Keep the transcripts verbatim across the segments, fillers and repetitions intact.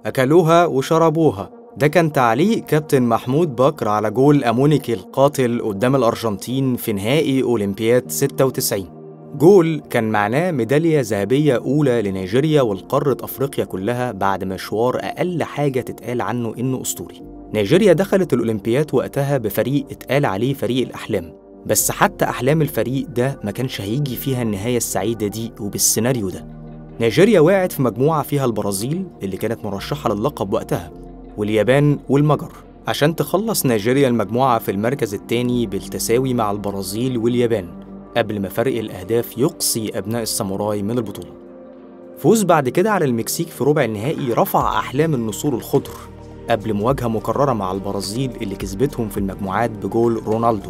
أكلوها وشربوها. ده كان تعليق كابتن محمود بكر على جول أمونيكي القاتل قدام الأرجنتين في نهائي أولمبياد ستة وتسعين. جول كان معناه ميدالية ذهبية أولى لنيجيريا والقارة أفريقيا كلها بعد مشوار أقل حاجة تتقال عنه إنه أسطوري. نيجيريا دخلت الأولمبياد وقتها بفريق اتقال عليه فريق الأحلام، بس حتى أحلام الفريق ده ما كانش هيجي فيها النهاية السعيدة دي وبالسيناريو ده. نيجيريا وقعت في مجموعة فيها البرازيل اللي كانت مرشحة للقب وقتها، واليابان والمجر، عشان تخلص نيجيريا المجموعة في المركز الثاني بالتساوي مع البرازيل واليابان قبل ما فرق الأهداف يقصي أبناء الساموراي من البطولة. فوز بعد كده على المكسيك في ربع النهائي رفع أحلام النسور الخضر قبل مواجهة مكررة مع البرازيل اللي كسبتهم في المجموعات بجول رونالدو.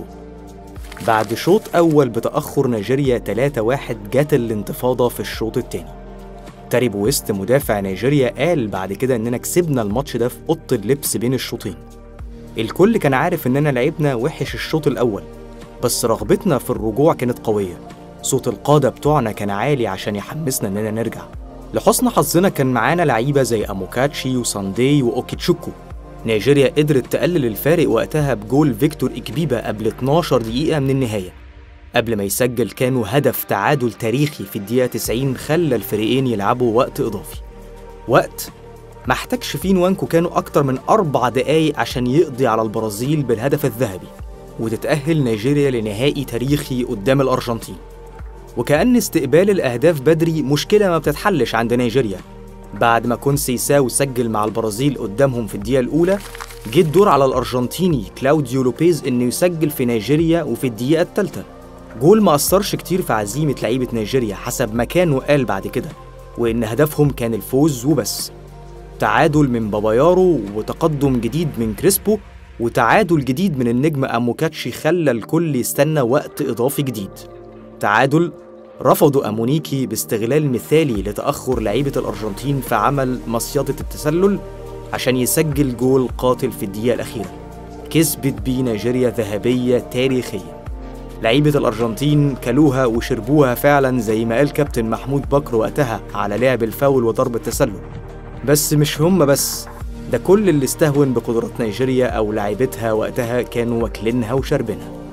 بعد شوط أول بتأخر نيجيريا ثلاثة واحد جت الانتفاضة في الشوط الثاني. تاري بويست مدافع نيجيريا قال بعد كده إننا كسبنا الماتش ده في أوضة اللبس بين الشوطين. الكل كان عارف إننا لعبنا وحش الشوط الأول، بس رغبتنا في الرجوع كانت قوية. صوت القادة بتوعنا كان عالي عشان يحمسنا إننا نرجع. لحسن حظنا كان معانا لعيبة زي أموكاتشي وساندي وأوكيتشوكو. نيجيريا قدرت تقلل الفارق وقتها بجول فيكتور إكبيبا قبل اتناشر دقيقة من النهاية. قبل ما يسجل كانوا هدف تعادل تاريخي في الدقيقة تسعين خلى الفريقين يلعبوا وقت إضافي، وقت ما احتاجش فيه نوانكو كانوا أكتر من أربع دقايق عشان يقضي على البرازيل بالهدف الذهبي وتتأهل نيجيريا لنهائي تاريخي قدام الأرجنتين. وكأن استقبال الأهداف بدري مشكلة ما بتتحلش عند نيجيريا. بعد ما كونسيساو سجل مع البرازيل قدامهم في الدقيقة الأولى، جه الدور على الأرجنتيني كلاوديو لوبيز إنه يسجل في نيجيريا وفي الدقيقة الثالثة. جول ما أثرش كتير في عزيمة لعيبة نيجيريا حسب ما كانوا قال بعد كده، وإن هدفهم كان الفوز وبس. تعادل من بابايارو وتقدم جديد من كريسبو وتعادل جديد من النجم أموكاتشي خلى الكل يستنى وقت إضافي جديد. تعادل رفضوا أمونيكي باستغلال مثالي لتأخر لعيبة الأرجنتين في عمل مصيدة التسلل عشان يسجل جول قاتل في الدقيقة الأخيرة. كسبت بيه نيجيريا ذهبية تاريخية. لعيبة الأرجنتين كلوها وشربوها فعلا زي ما قال كابتن محمود بكر وقتها على لعب الفاول وضرب التسلل. بس مش هم بس، ده كل اللي استهون بقدرات نيجيريا أو لعيبتها وقتها كانوا واكلينها وشربينها.